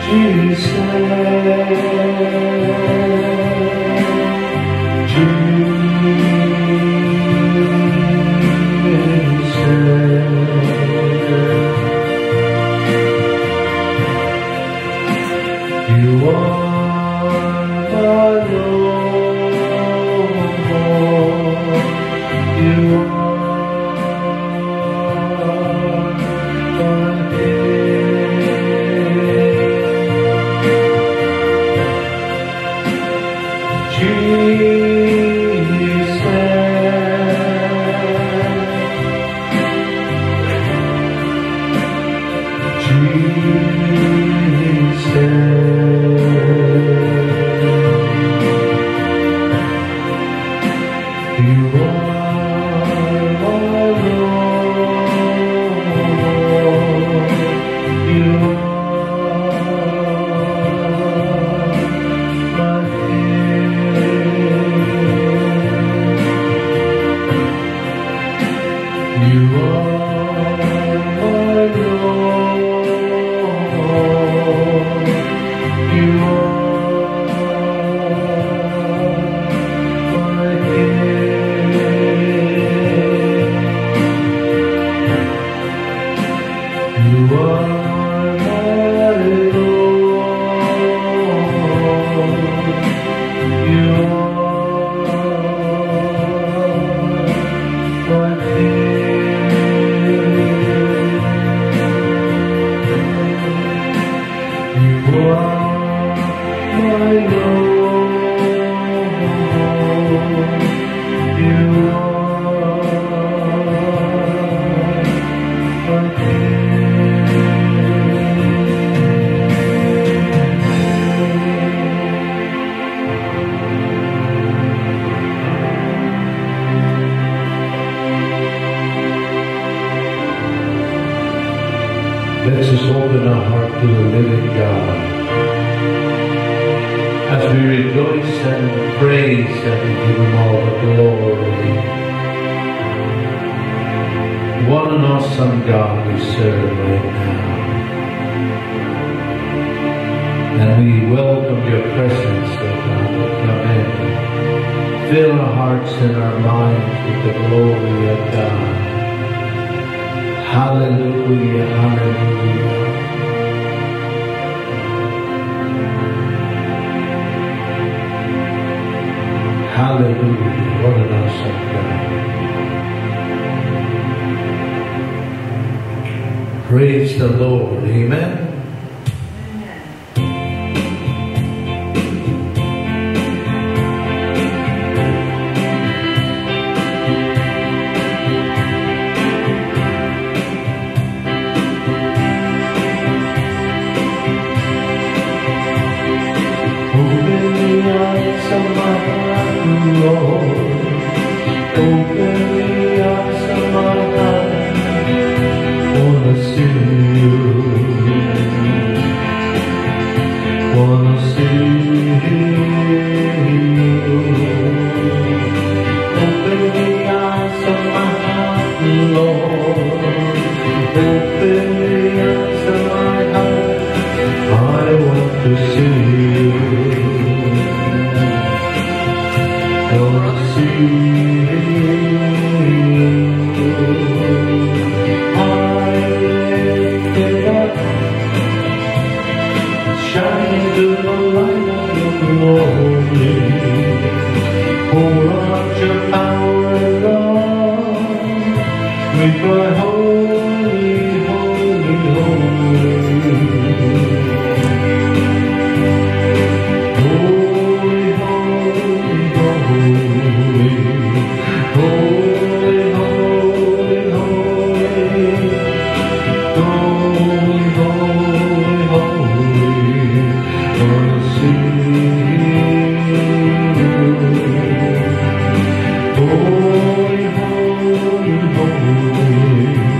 Let's just open our heart to the living God as we rejoice and praise and we give Him all the glory. What an awesome God we serve right now. And we welcome Your presence, O God. Come in. Fill our hearts and our minds with the glory of God. Hallelujah, hallelujah. Hallelujah, what an awesome God. Praise the Lord, amen. Holy, holy, holy.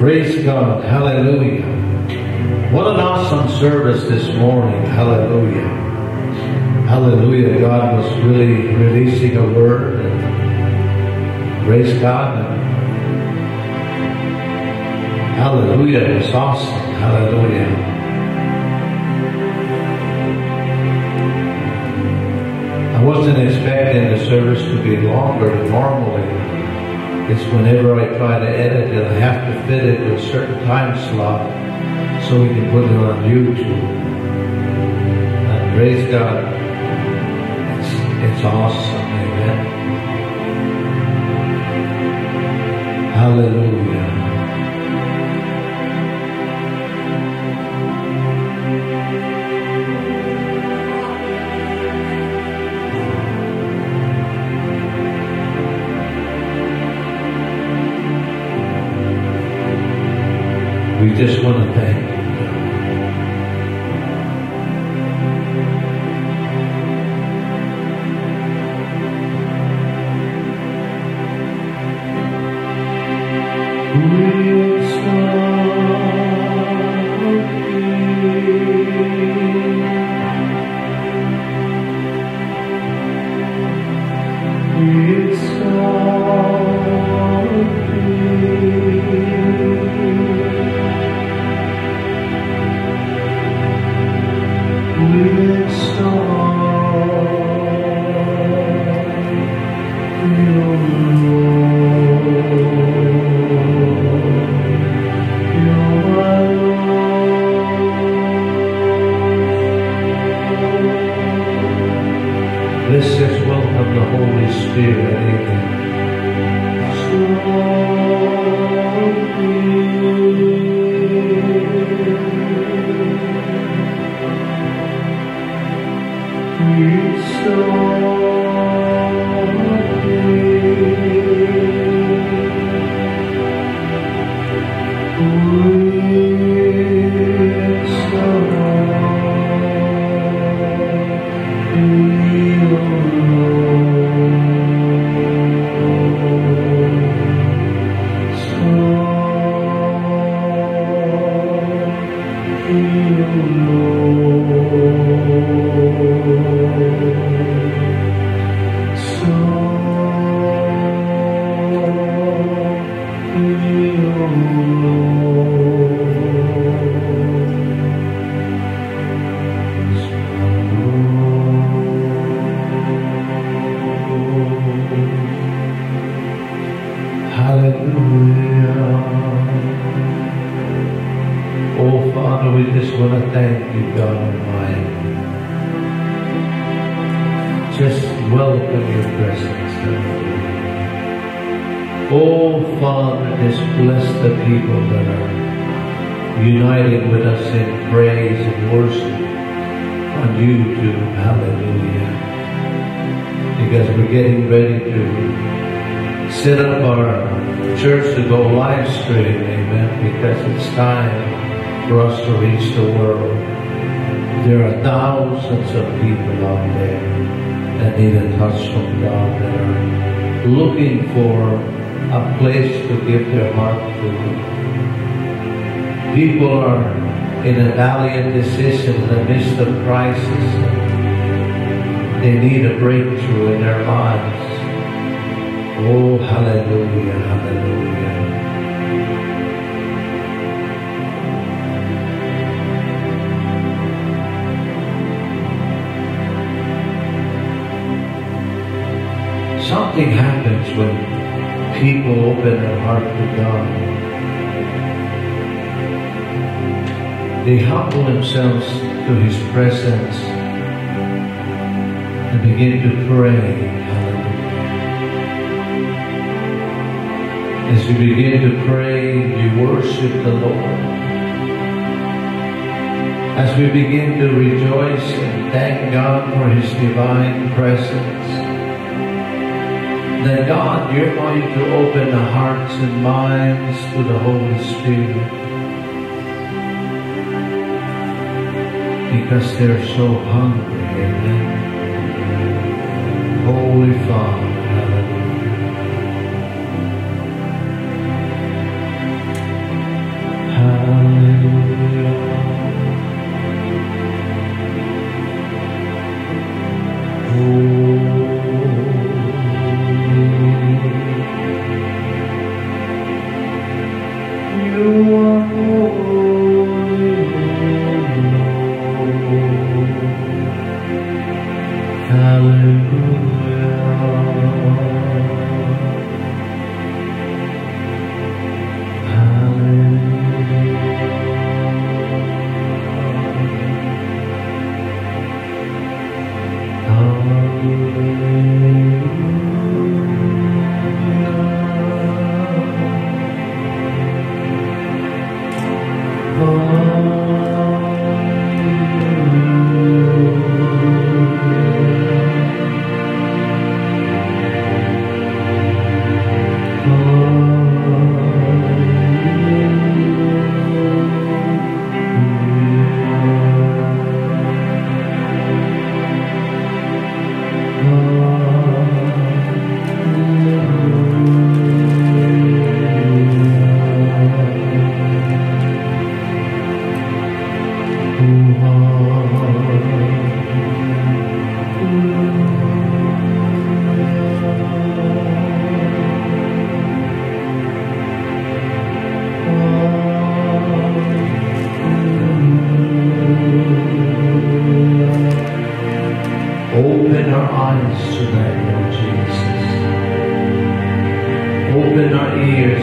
Praise God. Hallelujah. What an awesome service this morning. Hallelujah. Hallelujah. God was really releasing a word. And praise God. Hallelujah. It was awesome. Hallelujah. I wasn't expecting the service to be longer than normally. It's whenever I try to edit it, I have to fit it to a certain time slot so we can put it on YouTube. And praise God, it's awesome, amen. Hallelujah. We just want to thank you. We Let's just welcome the Holy Spirit, amen. Oh, Father, we just want to thank you, God Almighty. Just welcome your presence. Oh, Father, just bless the people that are united with us in praise and worship on YouTube. Hallelujah. Because we're getting ready to set up our church to go live stream, amen, because it's time for us to reach the world. There are thousands of people out there that need a touch from God, that are looking for a place to give their heart to. People are in a valley of decision in the midst of crisis. They need a breakthrough in their lives. Oh, hallelujah, hallelujah. Something happens when people open their heart to God. They humble themselves to His presence and begin to pray. As you begin to pray, you worship the Lord. As we begin to rejoice and thank God for His divine presence, then God, you're going to open the hearts and minds to the Holy Spirit. Because they're so hungry, amen. Holy Father, hallelujah.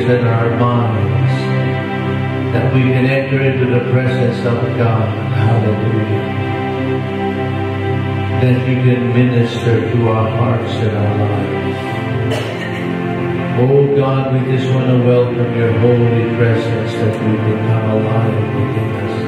and our minds, that we can enter into the presence of God. Hallelujah. That you can minister to our hearts and our lives. Oh God, we just want to welcome your holy presence that we can come alive within us.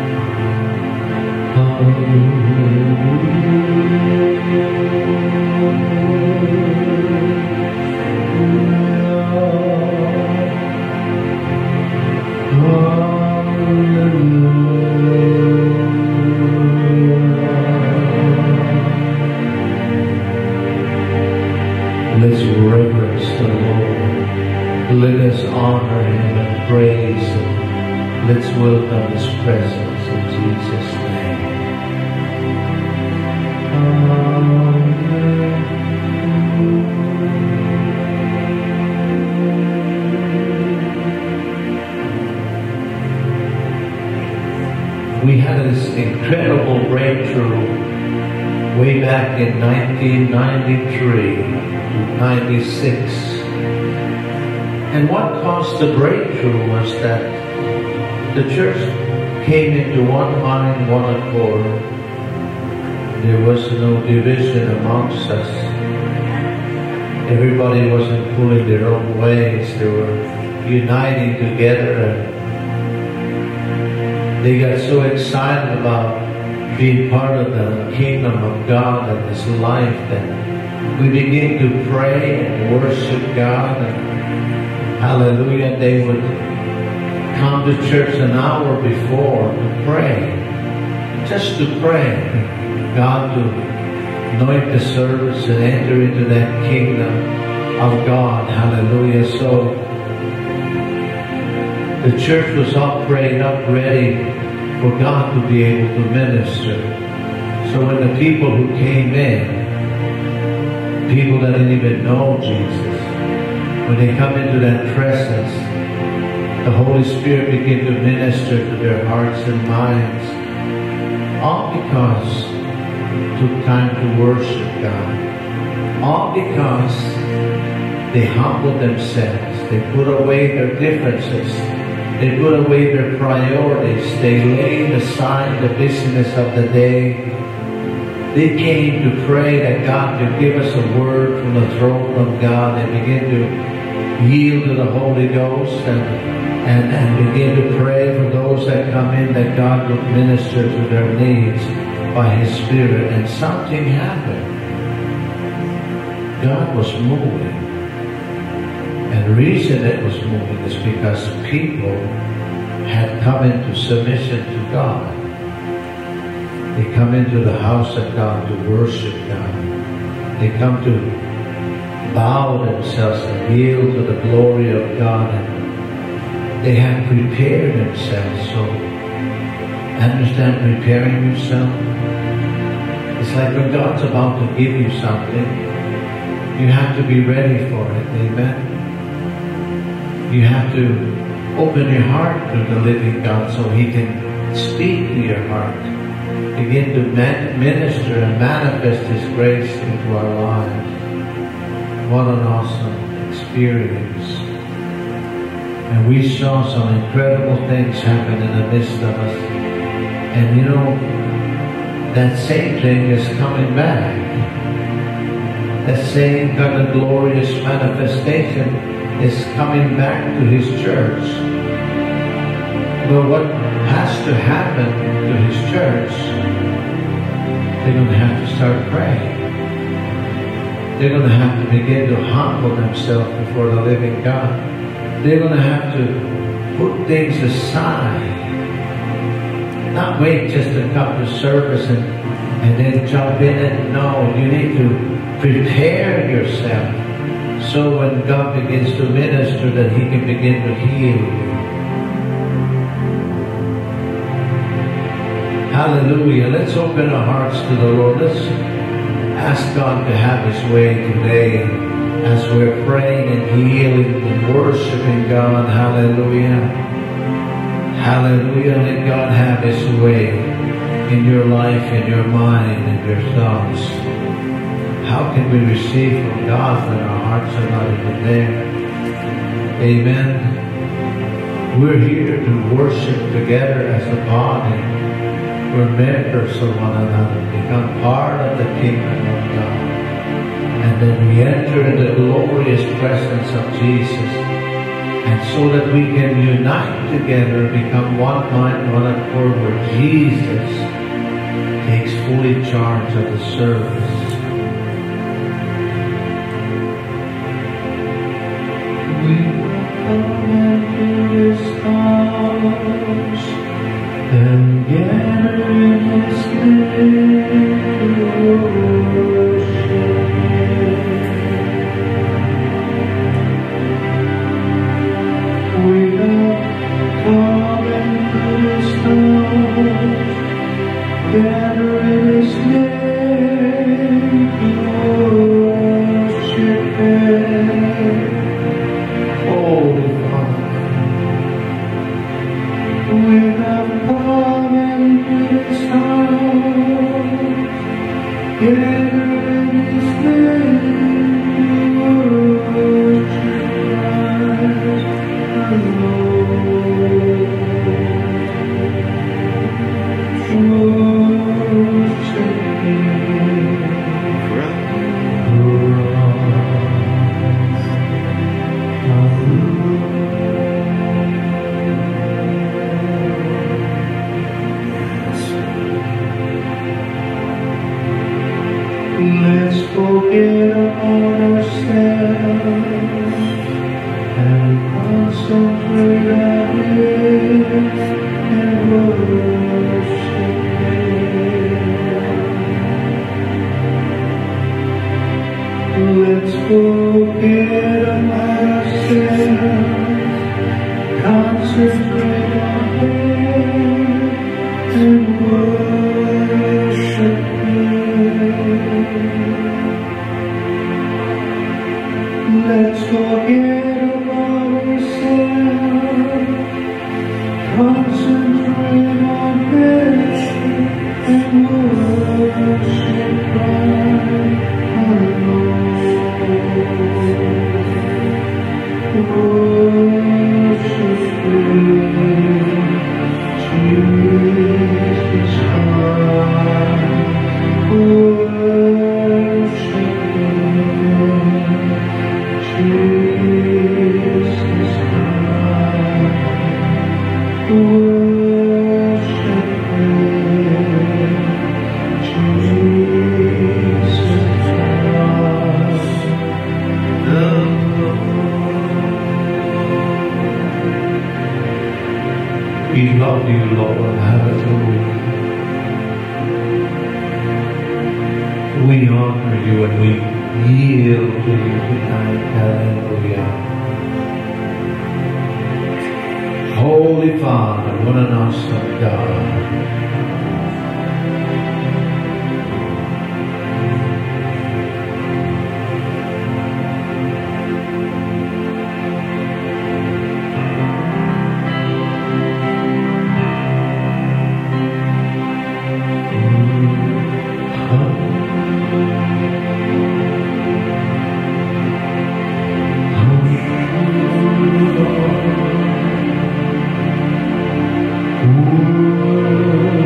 Let's reverence the Lord. Let us honor Him and praise Him. Let's welcome His presence in Jesus' name. We had this incredible breakthrough way back in 1993. 96. And what caused the breakthrough was that the church came into one mind, one accord. There was no division amongst us. Everybody wasn't pulling their own ways. They were uniting together, and they got so excited about being part of the kingdom of God and His life that we began to pray and worship God, and hallelujah, they would come to church an hour before to pray, just to pray, God to anoint the service and enter into that kingdom of God, hallelujah. So the church was all prayed up, ready for God to be able to minister. So when the people who came in, people that didn't even know Jesus, when they come into that presence, the Holy Spirit begin to minister to their hearts and minds, all because it took time to worship God, all because they humbled themselves, they put away their differences, they put away their priorities, they laid aside the busyness of the day. They came to pray that God could give us a word from the throne of God, and begin to yield to the Holy Ghost and begin to pray for those that come in, that God would minister to their needs by His Spirit. And something happened. God was moving. And the reason it was moving is because people had come into submission to God. They come into the house of God to worship God. They come to bow themselves and yield to the glory of God. And they have prepared themselves. So, understand preparing yourself? It's like when God's about to give you something, you have to be ready for it. Amen? You have to open your heart to the living God so He can speak to your heart. Begin to minister and manifest His grace into our lives. What an awesome experience. And we saw some incredible things happen in the midst of us. And you know, that same thing is coming back. That same kind of glorious manifestation is coming back to His church. But what has to happen to His church, they're going to have to start praying. They're going to have to begin to humble themselves before the living God. They're going to have to put things aside. Not wait just to come to service and then jump in it. No, you need to prepare yourself so when God begins to minister that He can begin to heal you. Hallelujah. Let's open our hearts to the Lord. Let's ask God to have His way today as we're praying and healing and worshiping God. Hallelujah. Hallelujah. Let God have His way in your life, in your mind, in your thoughts. How can we receive from God when our hearts are not even there? Amen. We're here to worship together as a body. We're members of one another, become part of the kingdom of God. And then we enter in the glorious presence of Jesus. And so that we can unite together, become one mind, one accord, where Jesus takes fully charge of the service. We come into this house and gather in His name to worship Him. We have come into this house, gather in His name to worship Him. Holy Father, we have come into this house, gather in His name to worship Christ alone. Worship Him from let's forget about ourselves and concentrate on Him and worship Him. Let's forget about ourselves, concentrate on Him and worship Him. Let's forget about ourselves, concentrate on Him and worship Christ alone. Worship Him, Jesus Christ. Worship Him, Jesus Christ. Worship Him, Jesus Christ, the Lord. We love you, Lord. Hallelujah. We honor you and we yield to you tonight. Hallelujah. Holy Father, what an awesome God. Ooh.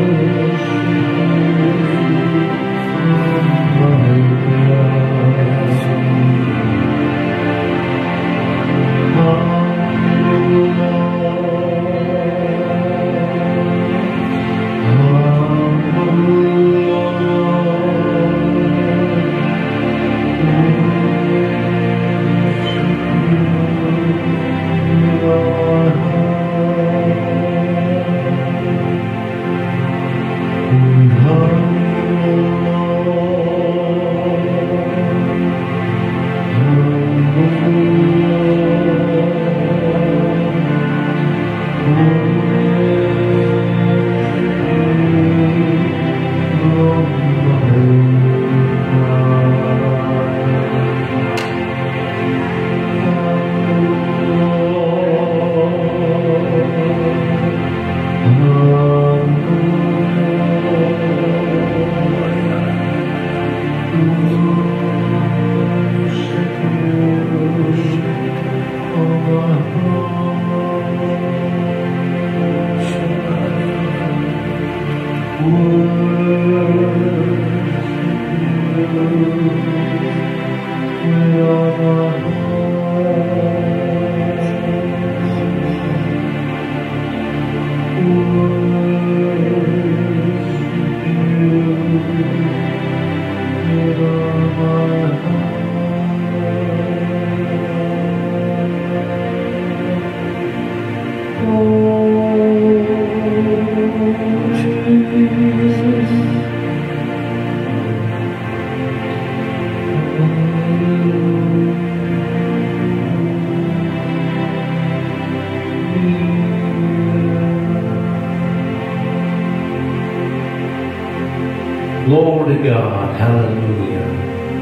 Glory to God. Hallelujah.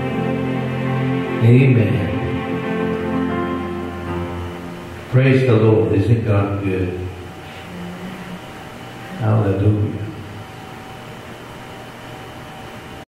Amen. Praise the Lord. Isn't God good? Hallelujah.